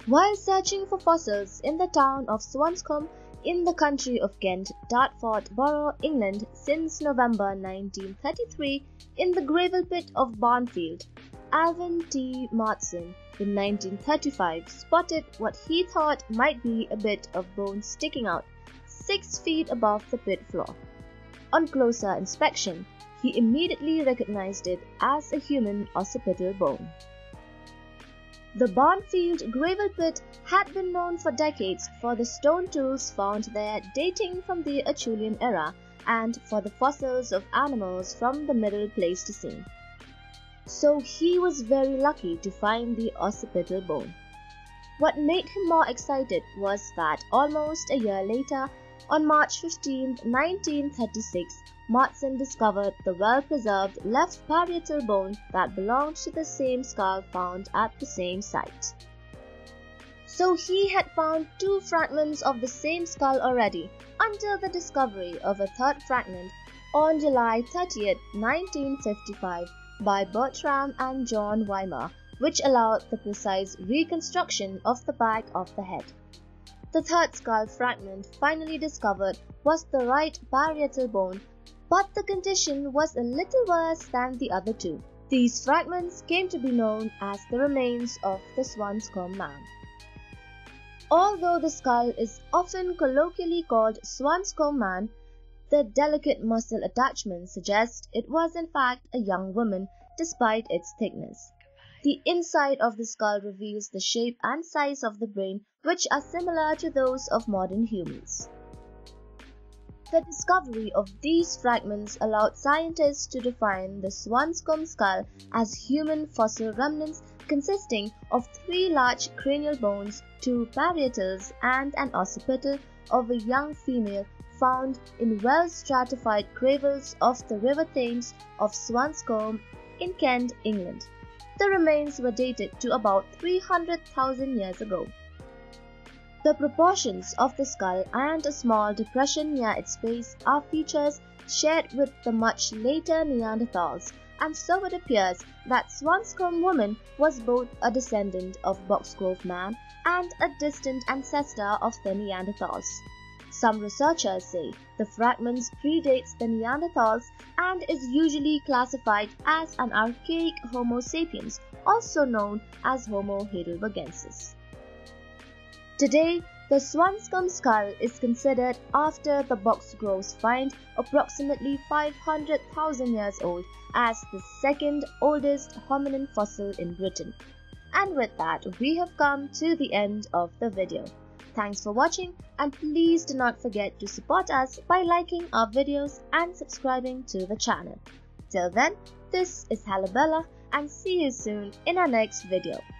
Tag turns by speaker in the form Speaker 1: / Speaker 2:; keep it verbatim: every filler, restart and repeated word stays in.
Speaker 1: While searching for fossils in the town of Swanscombe in the county of Kent, Dartford borough, England, since November nineteen thirty-three, in the gravel pit of Barnfield, Alvan T Marston in nineteen thirty-five spotted what he thought might be a bit of bone sticking out six feet above the pit floor. On closer inspection, he immediately recognized it as a human occipital bone. The Barnfield gravel pit had been known for decades for the stone tools found there dating from the Acheulean era and for the fossils of animals from the Middle Pleistocene. So he was very lucky to find the occipital bone. What made him more excited was that almost a year later, on March fifteenth, nineteen thirty-six, Marston discovered the well-preserved left parietal bone that belonged to the same skull found at the same site. So he had found two fragments of the same skull already until the discovery of a third fragment on July thirtieth, nineteen fifty-five by Bertram and John Wymerwhich, which allowed the precise reconstruction of the back of the head. The third skull fragment finally discovered was the right parietal bone, but the condition was a little worse than the other two. These fragments came to be known as the remains of the Swanscombe Man. Although the skull is often colloquially called Swanscombe Man, the delicate muscle attachments suggest it was in fact a young woman despite its thickness. The inside of the skull reveals the shape and size of the brain, which are similar to those of modern humans. The discovery of these fragments allowed scientists to define the Swanscombe skull as human fossil remnants consisting of three large cranial bones, two parietals, and an occipital of a young female found in well-stratified gravels of the River Thames of Swanscombe in Kent, England. The remains were dated to about three hundred thousand years ago. The proportions of the skull and a small depression near its base are features shared with the much later Neanderthals, and so it appears that Swanscombe woman was both a descendant of Boxgrove Man and a distant ancestor of the Neanderthals. Some researchers say the fragments predates the Neanderthals and is usually classified as an archaic Homo sapiens, also known as Homo heidelbergensis. Today, the Swanscombe skull is considered, after the Boxgrove's find approximately five hundred thousand years old, as the second oldest hominin fossil in Britain. And with that, we have come to the end of the video. Thanks for watching, and please do not forget to support us by liking our videos and subscribing to the channel. Till then, this is Halabella, and see you soon in our next video.